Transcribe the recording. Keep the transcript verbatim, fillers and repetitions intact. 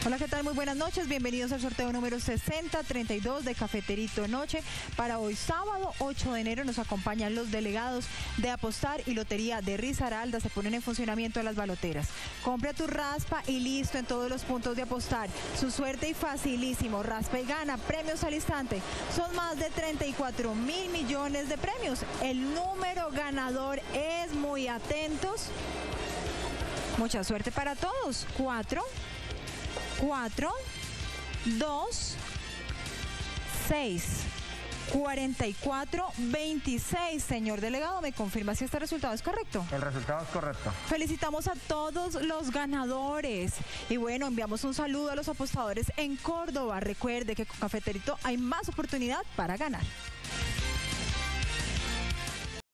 Hola, ¿qué tal? Muy buenas noches. Bienvenidos al sorteo número sesenta treinta y dos de Cafeterito Noche. Para hoy sábado ocho de enero nos acompañan los delegados de Apostar y Lotería de Risaralda. Se ponen en funcionamiento las baloteras. Compra tu raspa y listo en todos los puntos de Apostar. Su suerte y facilísimo. Raspa y gana. Premios al instante. Son más de treinta y cuatro mil millones de premios. El número ganador es muy atentos. Mucha suerte para todos. Cuatro. cuatro, dos, seis, cuarenta y cuatro, veintiséis. Señor delegado, ¿me confirma si este resultado es correcto? El resultado es correcto. Felicitamos a todos los ganadores. Y bueno, enviamos un saludo a los apostadores en Córdoba. Recuerde que con Cafeterito hay más oportunidad para ganar.